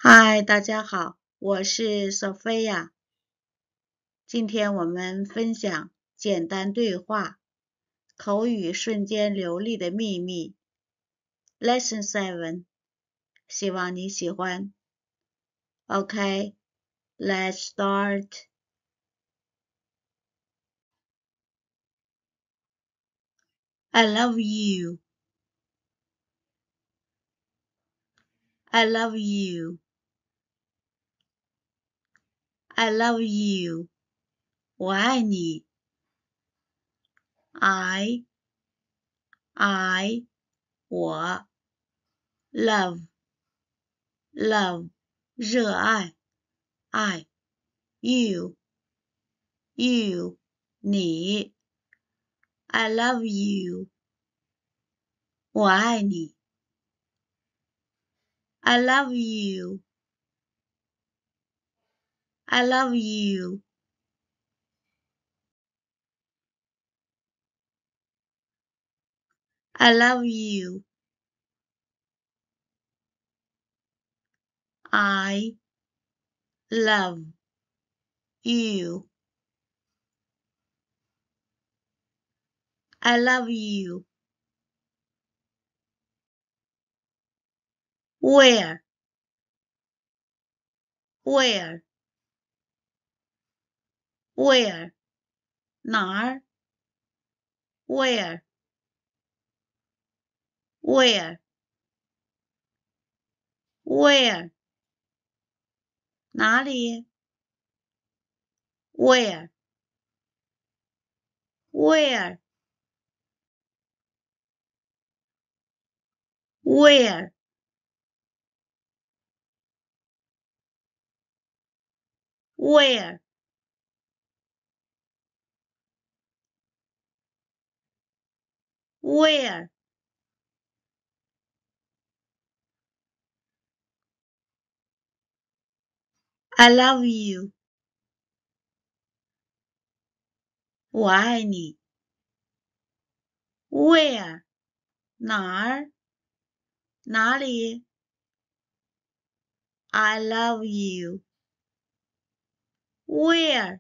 嗨，大家好，我是 Sophia。今天我们分享简单对话，口语瞬间流利的秘密。Lesson 7，希望你喜欢。Okay, let's start. I love you. I love you. I love you. 我爱你。I 我 love 热爱爱 you 你 I love you 我爱你 I love you I love you I love you I love you I love you Where 哪儿 Where 哪里 Where 哪I love you 我爱你 Where 哪儿哪里 I love you Where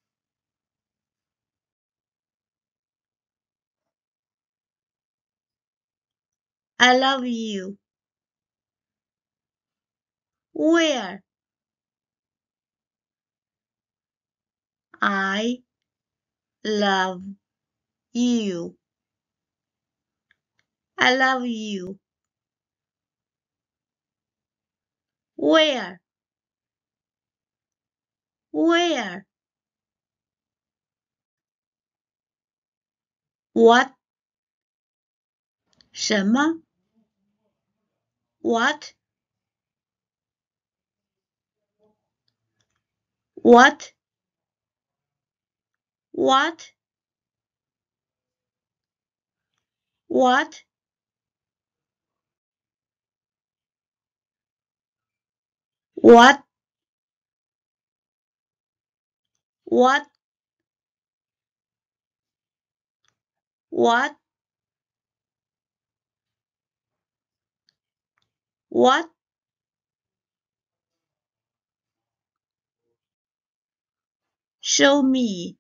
I love you Where I love you I love you Where What 什么 What What What What What What What What Show me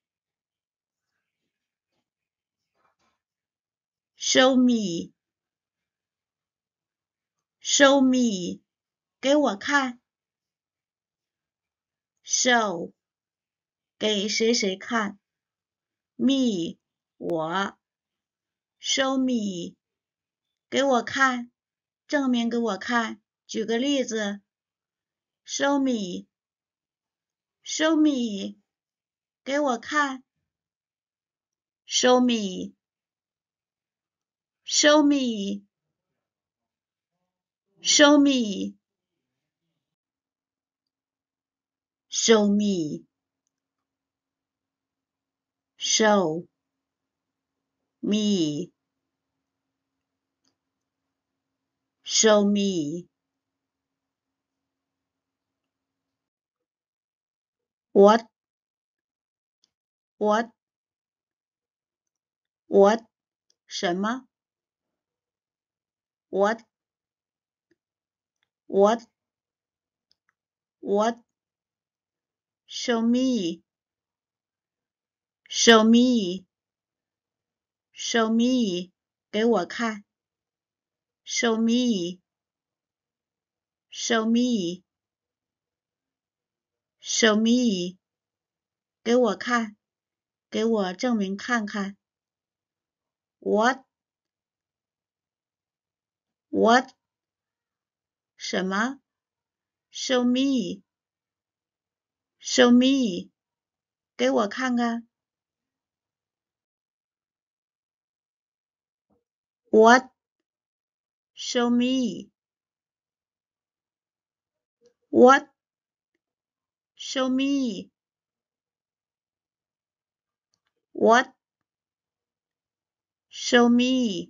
Show me Show me 给我看 Show 给谁谁看 Me 我 Show me 给我看正面给我看举个例子 Show me Show me 给我看 Show me Show me Show me Show me Show me Show me What What What 什么 What What What? Show me. Show me. Show me. 给我看。Show me. Show me. Show me. 给我看。给我证明看看。What? What? 什么 ？Show me. Show me. 给我看看。What? Show me. What? Show me. What? Show me.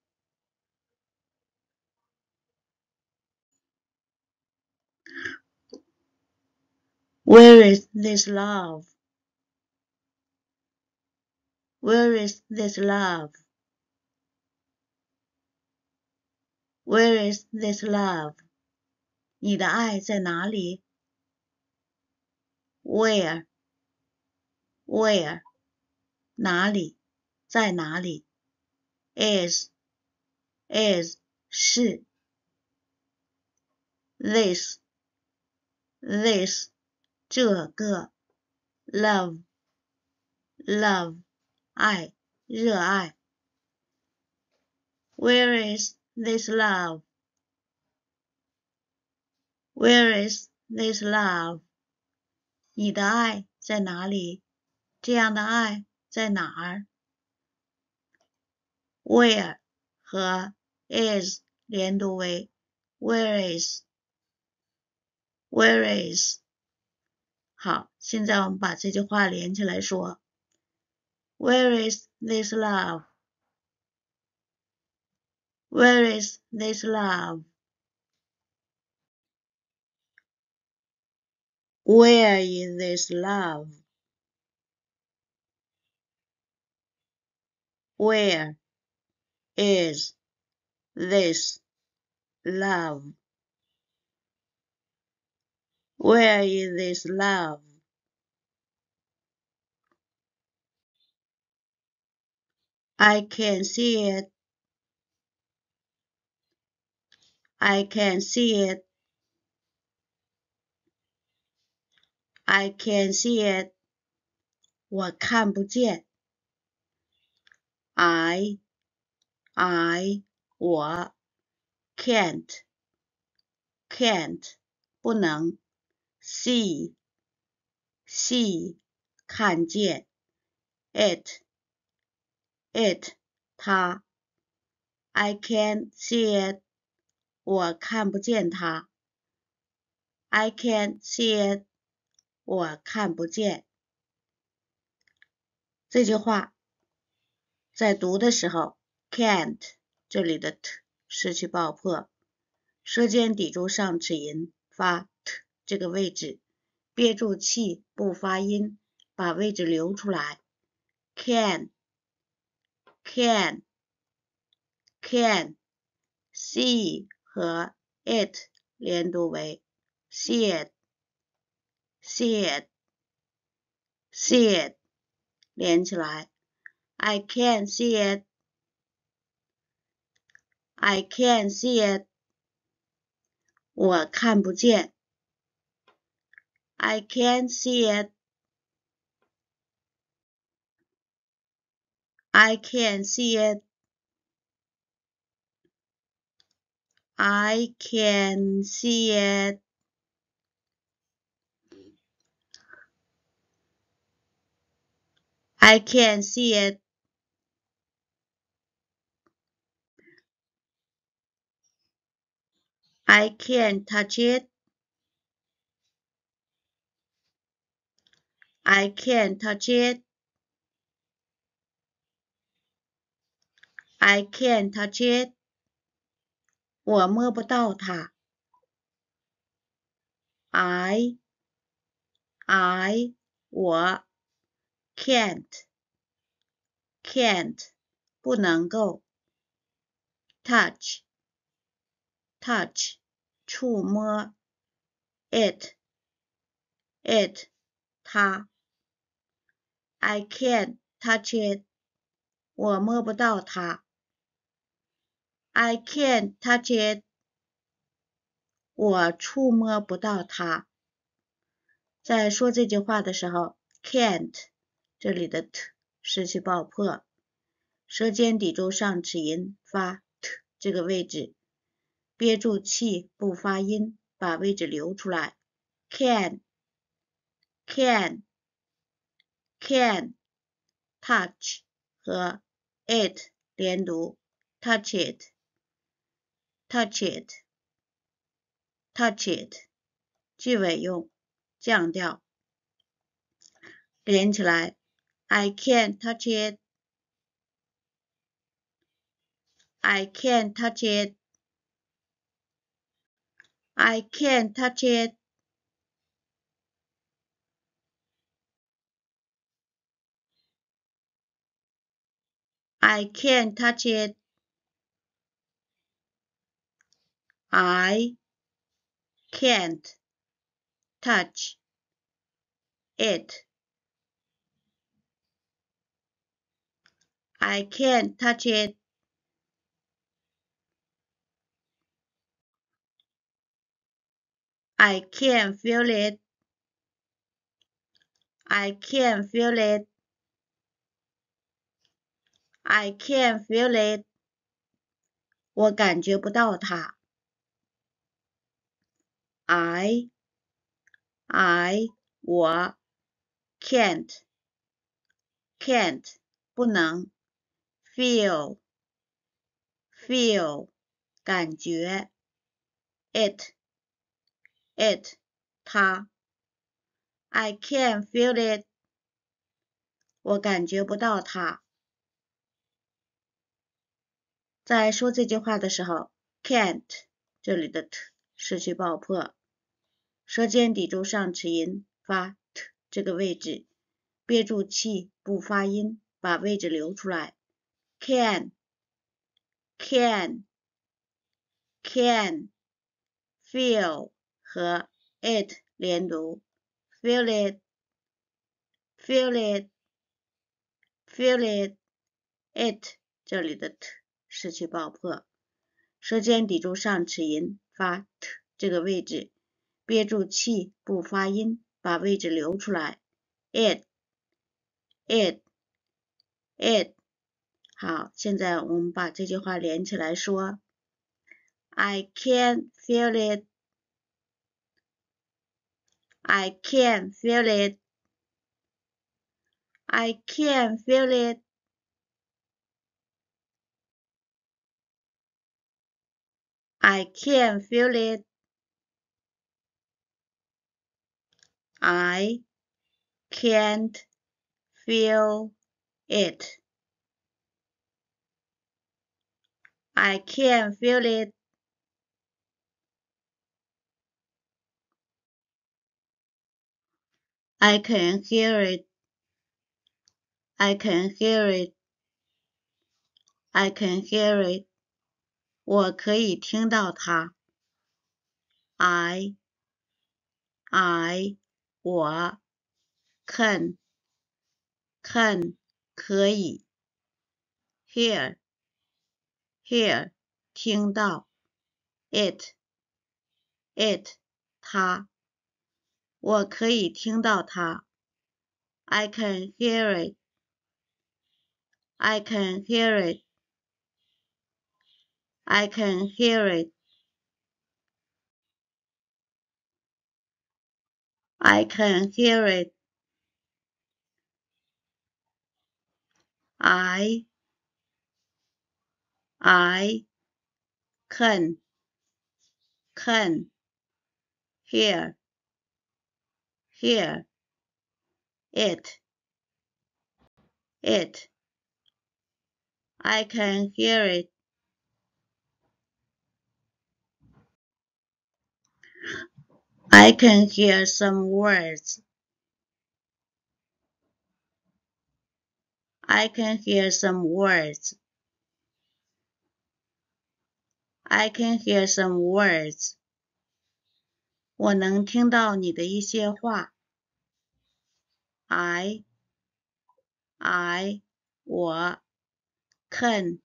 Where is this love? Where is this love? Where is this love? 你的爱在哪里 ？Where? Where? 哪里？在哪里 ？Is? Is? 是。This? This? 这个。Love? Love? 爱，热爱。Where is this love? Where is this love? 你的爱在哪里？这样的爱在哪儿 ？Where 和 is 连读为 Where is? Where is? 好，现在我们把这句话连起来说。Where is this love? Where is this love? Where is this love? Where is this love? Where is this love? I can see it. I can see it. I can see it. 我看不见。I 我 can't 不能 see 看见 it 它 I can't see it 我看不见它 I can't see it 我看不见。这句话在读的时候 can't 这里的 t 失去爆破，舌尖抵住上齿龈发 t 这个位置，憋住气不发音，把位置留出来。can see 和 it 连读为 see it 连起来。I can't see it. I can't see it. 我看不见。I can't see it. I can't see it. I can see it. I can see it. I can't touch it. I can't touch it. I can't touch it. 我摸不到它。I 我 can't 不能够 touch 触摸 it it 它。I can't touch it 我摸不到它。I can't touch it 我触摸不到它。在说这句话的时候 can't 这里的 t 失去爆破，舌尖抵住上齿龈发 t 这个位置，憋住气不发音，把位置留出来。can touch 和 it 连读 touch it touch it 句尾用降调连起来 I can't touch it I can't touch it I can't touch it I can't touch it I can't touch it I can't touch it I can feel it I can feel it I can feel it 我感觉不到它 I 我 can't 不能 feel 感觉 it 它 I can't feel it 我感觉不到它。在说这句话的时候 can't 这里的 t 失去爆破，舌尖抵住上齿龈发 t 这个位置，憋住气不发音，把位置留出来。can feel 和 it 连读 feel it it 这里的 t 失去爆破，舌尖抵住上齿龈发 t 这个位置，憋住气不发音，把位置留出来。it 好，现在我们把这句话连起来说。I can feel it I can feel it I can feel it I can feel it I can't feel it I can feel it I can hear it I can hear it I can hear it 我可以听到它 I 我 can 可以 hear 听到 it 它我可以听到它 I can hear it I can hear it I can hear it I can hear it I can hear it I can hear it I can hear some words I can hear some words I can hear some words 我能听到你的一些话 I 我看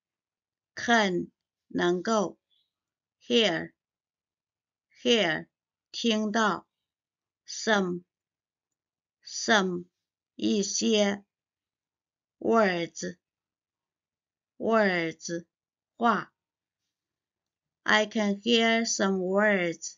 能够 hear 听到 some 一些 words 话 I can hear some words.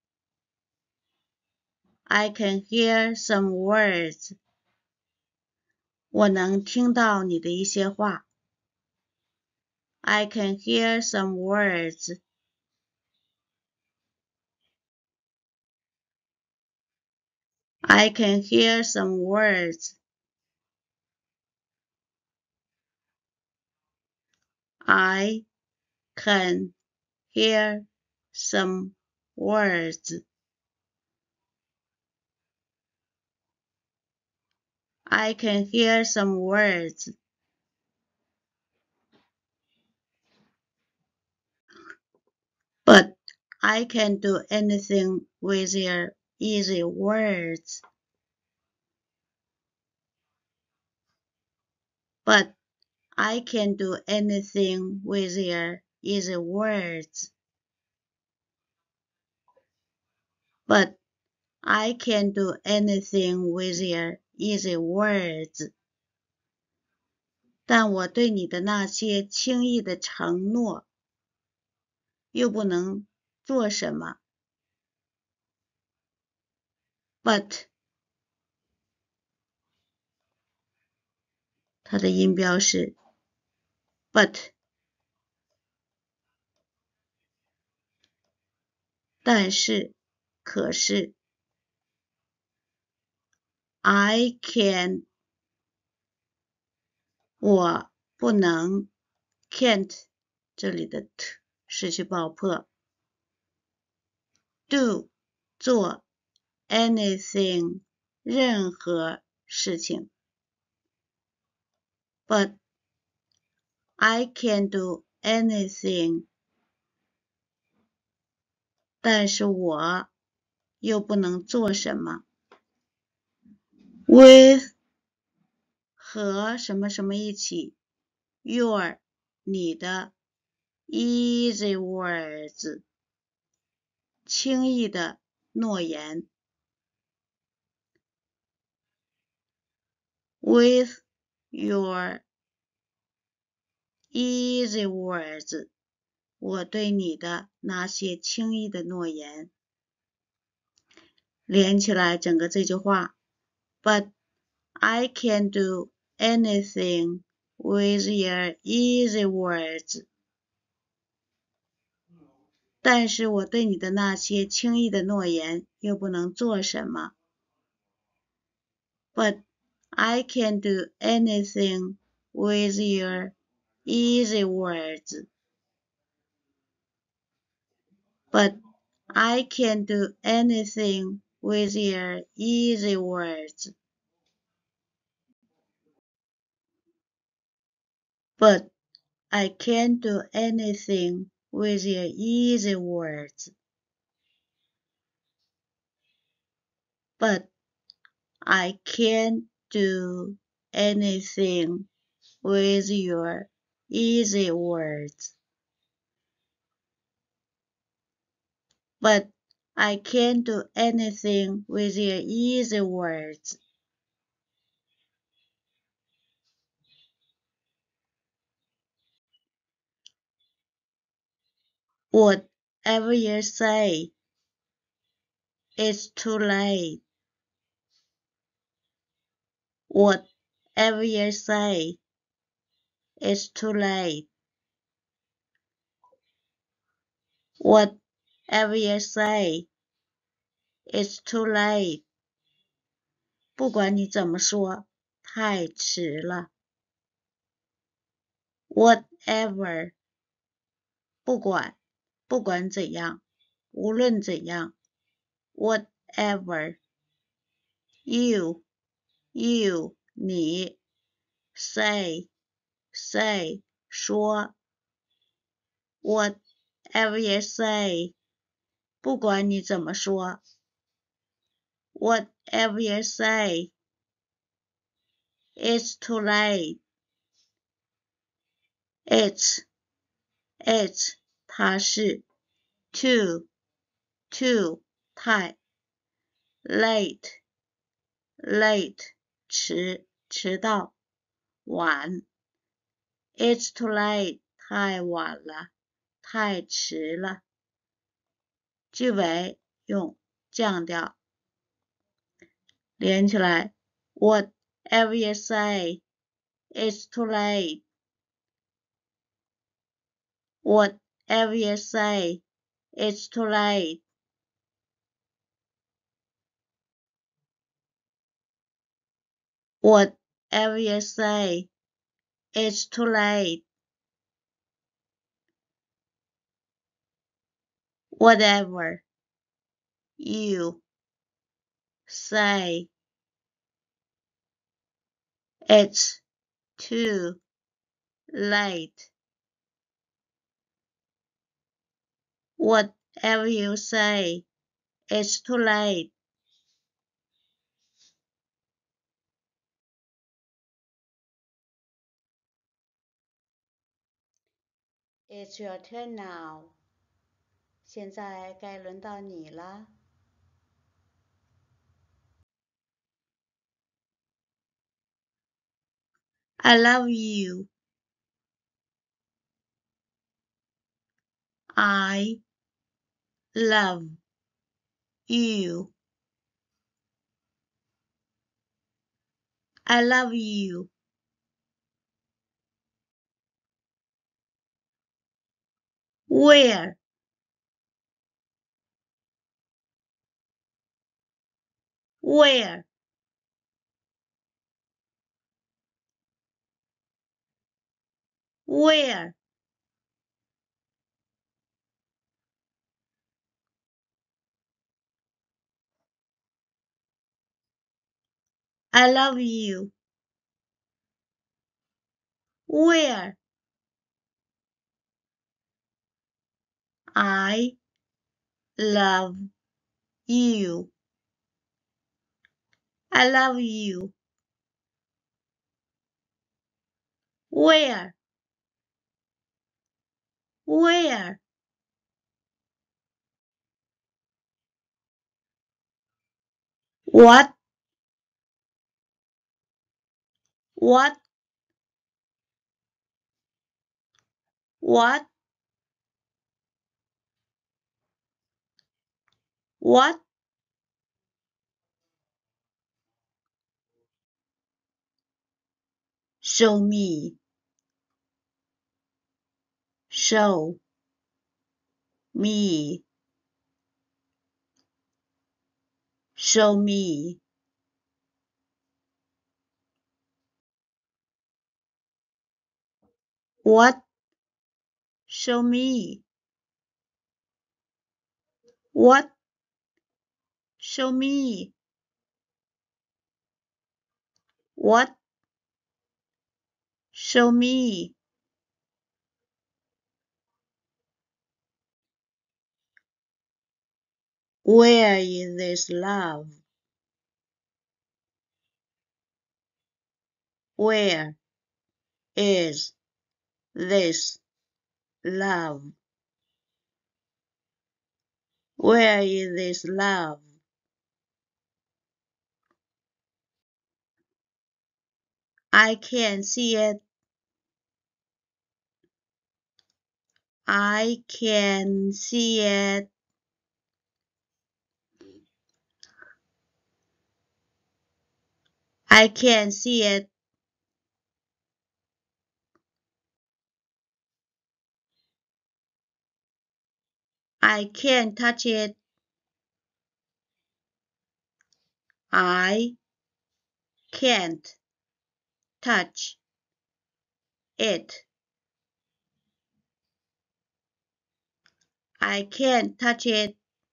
I can hear some words. 我能听到你的一些话。I can hear some words. I can hear some words. I can hear some words. I can hear some words. But I can't do anything with your easy words. But I can't do anything with your easy words. But I can't do anything with your easy words. 但我对你的那些轻易的承诺，又不能做什么。But 它的音标是 but， 但是，可是。I can 我不能 can't 这里的 t 失去爆破 do 做 anything 任何事情 but I can do anything 但是我又不能做什么 with 和什么什么一起 your 你的 easy words 轻易的诺言 with your easy words 我对你的那些轻易的诺言连起来整个这句话 But I can't do anything with your easy words 但是我对你的那些轻易的诺言又不能做什么 But I can't do anything with your easy words But I can't do anything with your easy words. But I can't do anything with your easy words. But I can't do anything with your easy words. But I can't do anything with your easy words. Whatever you say, it's too late. Whatever you say, it's too late. Whatever you say, it's too late. 不管你怎么说，太迟了。Whatever 不管怎样，无论怎样。Whatever you 你 say 说。Whatever you say 不管你怎么说。Whatever you say It's too late. It's 它是 too 太 late 迟到晚 It's too late 太晚了太迟了。句尾用降调连起来 Whatever you say, it's too late. Whatever you say, it's too late. Whatever you say, it's too late. Whatever you say, it's too late. Whatever you say, it's too late. It's your turn now. 现在该轮到你了。I love you. I love you. I love you. Where? Where? Where? I love you. Where? I love you. I love you. Where? Where? What? What? What? What? Show me. Show me. Show me. What? Show me. What? Show me. What? Show me. Where is this love? Where is this love? Where is this love? I can't see it. I can see it. I can't see it. I can't touch it. I can't touch it. I can't touch it.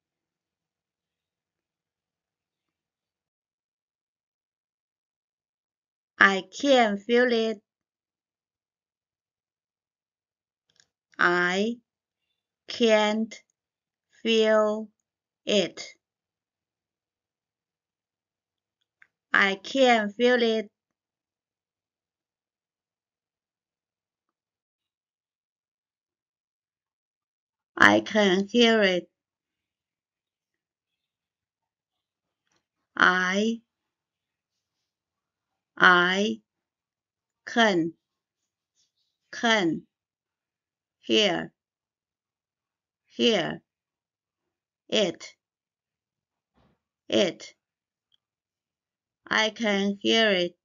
I can't feel it. I can't feel it. I can't feel it. I can hear it. I can hear it. I can hear it.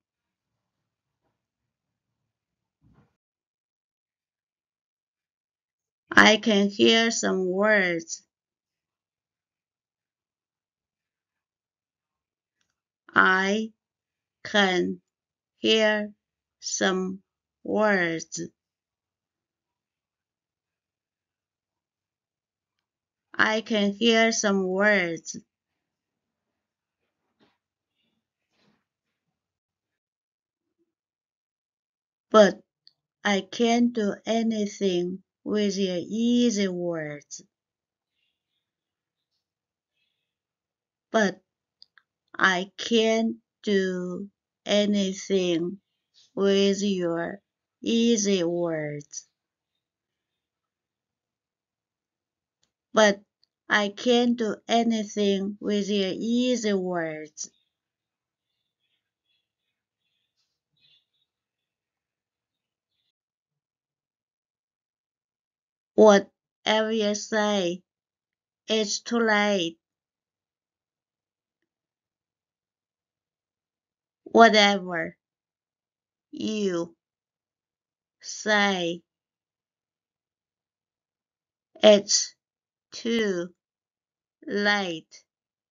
I can hear some words. I can hear some words. I can hear some words. But I can't do anything with your easy words. But I can't do anything with your easy words. But I can't do anything with your easy words. Whatever you say, it's too late. Whatever you say, it's too late.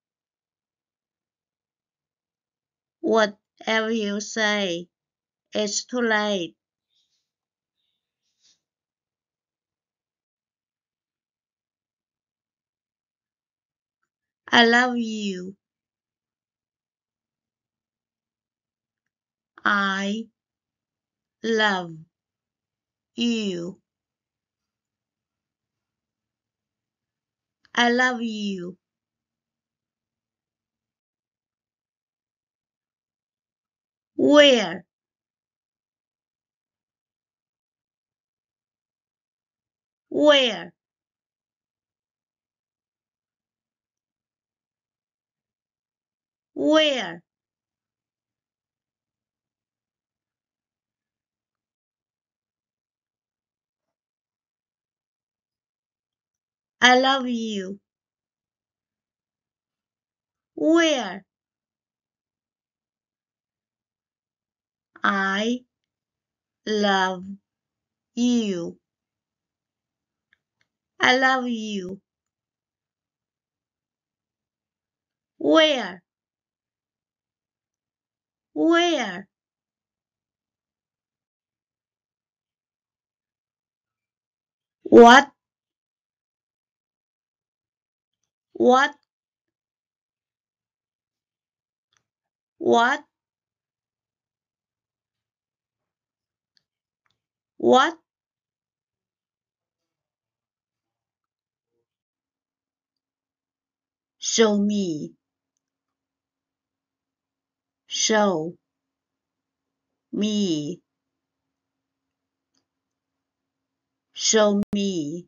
Whatever you say, it's too late. I love you. I love you. I love you. Where? Where? Where? I love you. Where? I love you. I love you. Where? Where? What? What? What? What? Show me. Show me. Show me.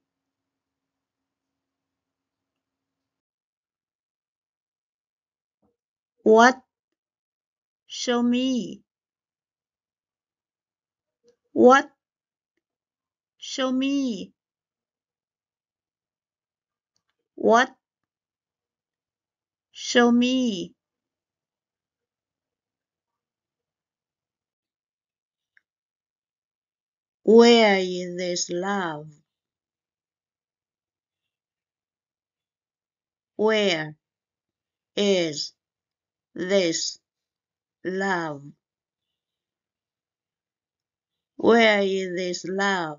What? Show me. What? Show me. What? Show me. Where is this love? Where is this love? Where is this love?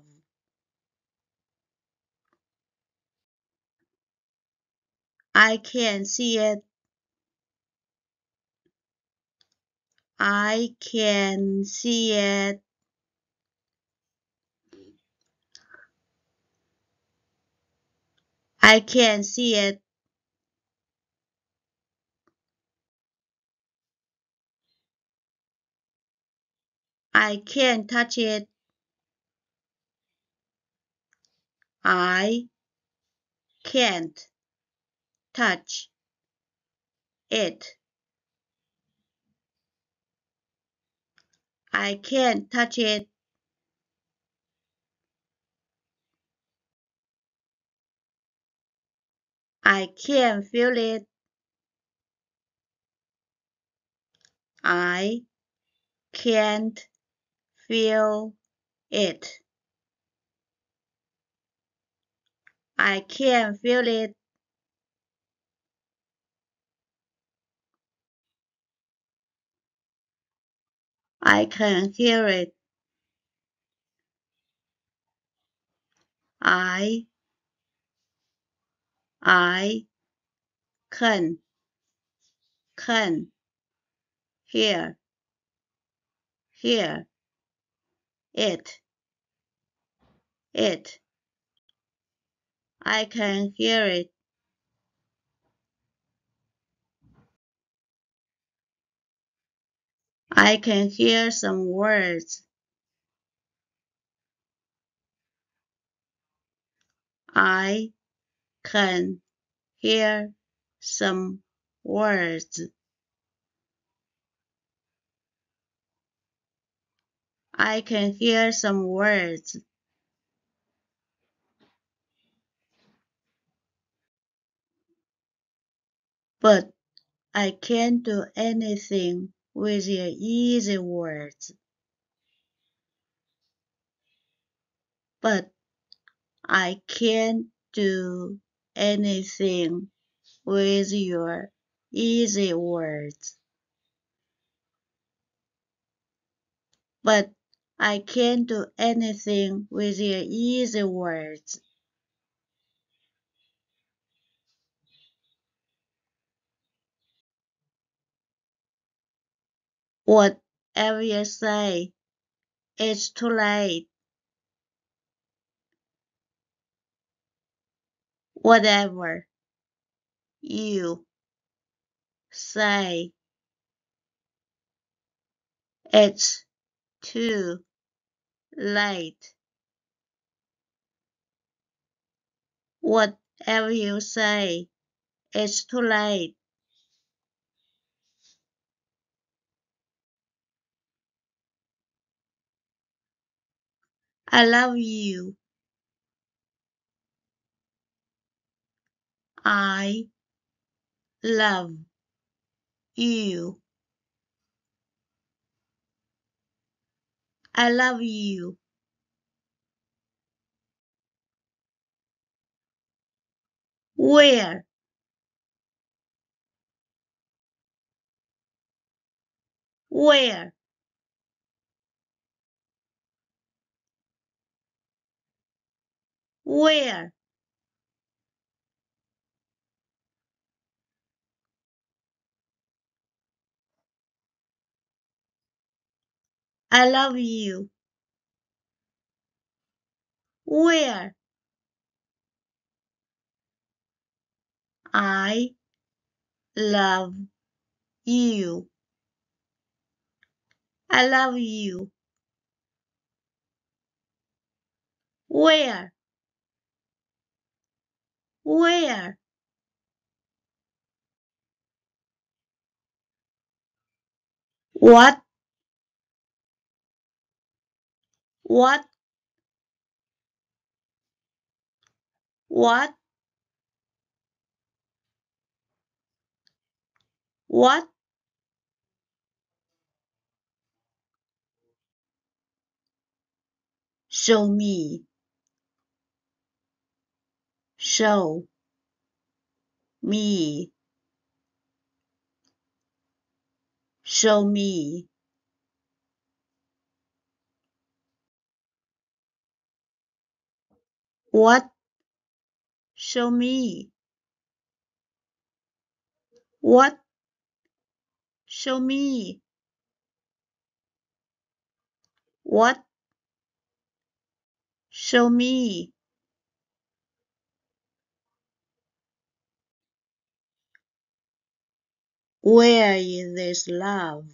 I can't see it. I can see it. I can't see it. I can't touch it. I can't touch it. I can't touch it. I can't feel it. I can't feel it. I can't feel it. I can hear it. I can hear it. I can hear it. I can hear some words. I can hear some words. I can hear some words. But I can't do anything with your easy words. But I can't do anything with your easy words. But I can't do anything with your easy words. Whatever you say, it's too late. Whatever you say, it's too late. Whatever you say, it's too late. I love you. I love you. I love you. Where? Where? Where? I love you. Where? I love you. I love you. Where? Where? What? What? What? What? Show me. Show me. Show me. What? Show me. What? Show me. What? Show me. Where is this love?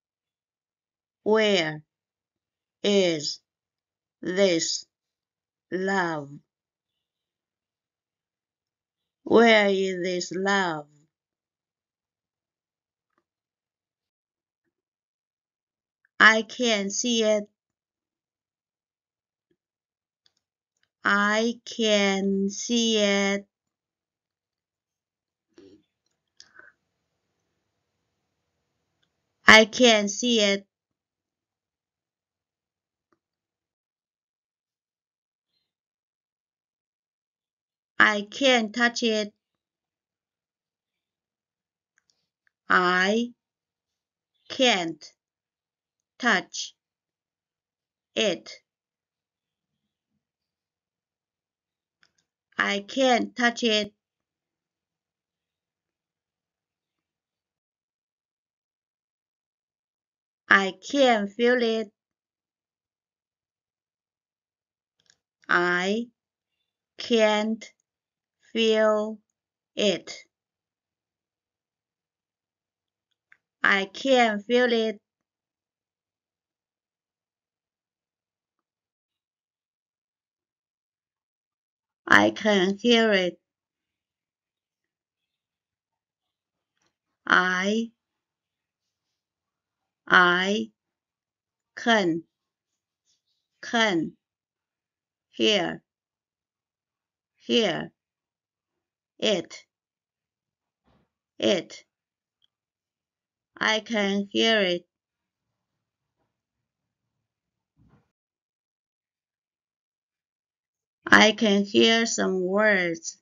Where is this love. Where is this love? I can't see it. I can see it. I can't see it. I can't touch it. I can't touch it. I can't touch it. I can't feel it. I can't feel it. I can't feel it. I can hear it. I can hear it. I can hear it. I can hear some words.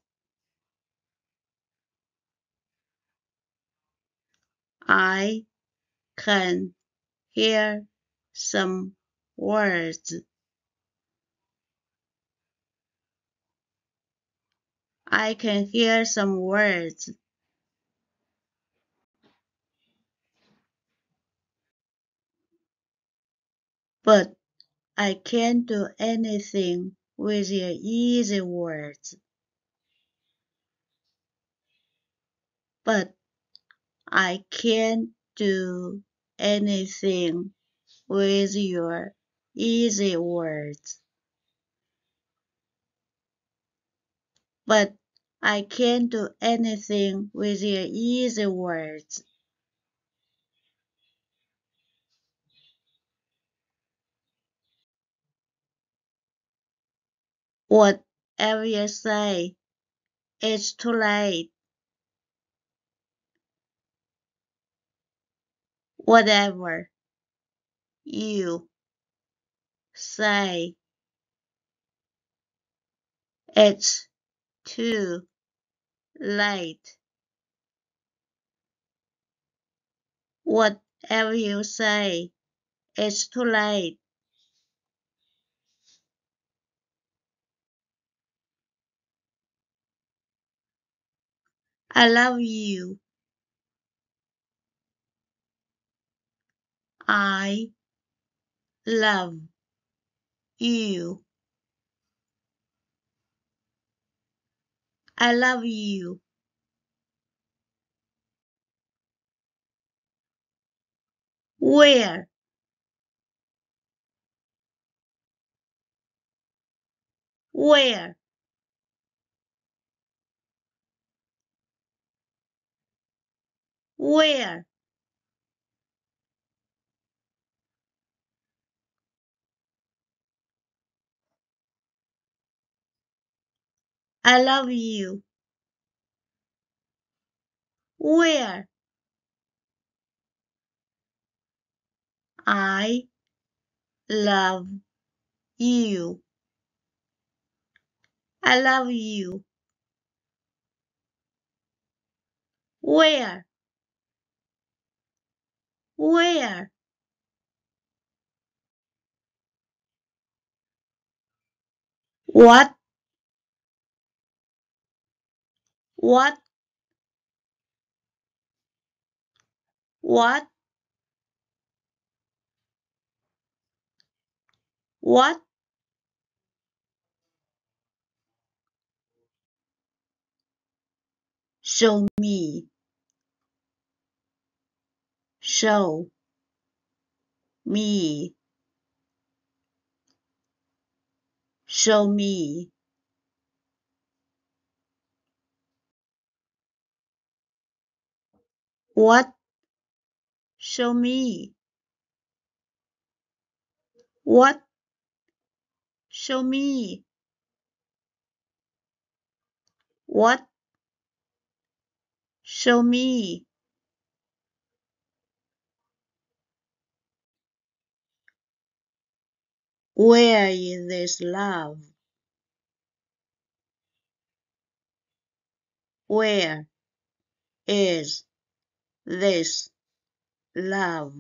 I can hear some words. I can hear some words. But I can't do anything with your easy words. But I can't do anything with your easy words. But I can't do anything with your easy words. Whatever you say, it's too late. Whatever you say, it's too late. Whatever you say, it's too late. I love you. I love you. I love you. Where? Where? Where? I love you. Where? I love you. I love you. Where? Where? What? What? What? What? Show me. Show me. Show me. What? Show me. What? Show me. What? Show me. Where is this love? Where is this love?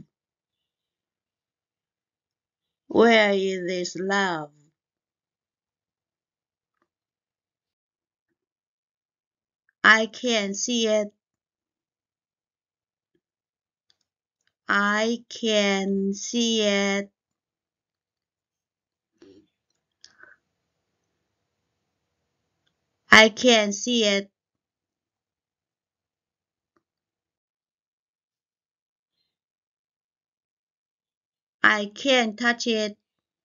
Where is this love? I can't see it. I can see it. I can't see it. I can't touch it.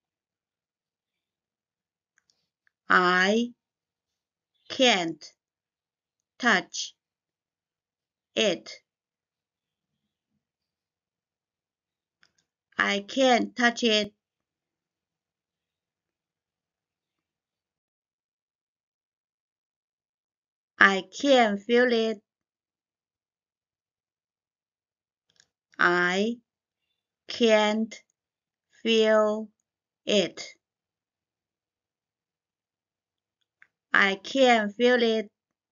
I can't touch it. I can't touch it. I can't feel it. I can't feel it. I can't feel it.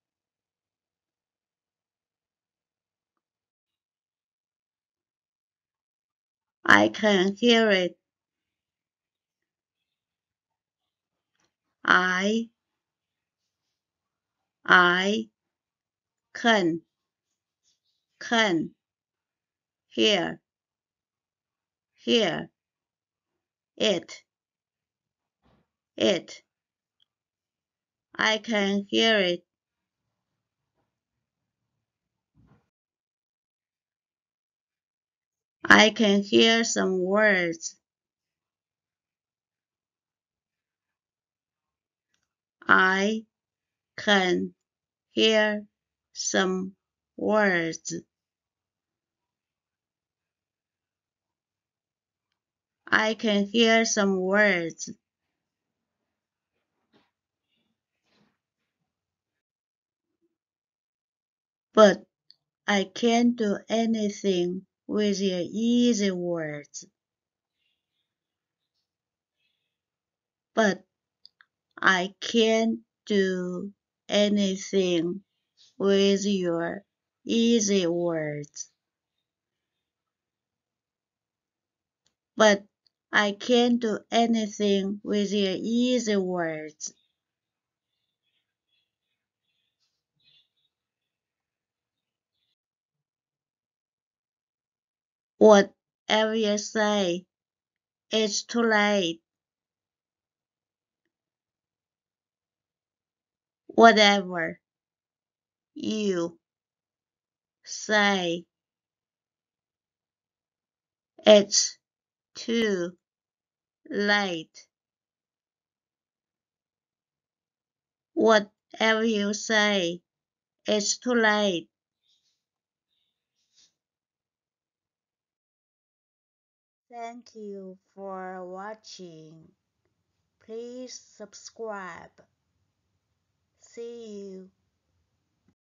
I can hear it. I can hear it. It. I can hear it. I can hear some words. I can hear some words. I can hear some words. But I can't do anything with your easy words. But I can't do anything with your easy words. But I can't do anything with your easy words. Whatever you say, it's too late. Whatever you say, it's too late. Whatever you say, it's too late. Thank you for watching. Please subscribe. See you.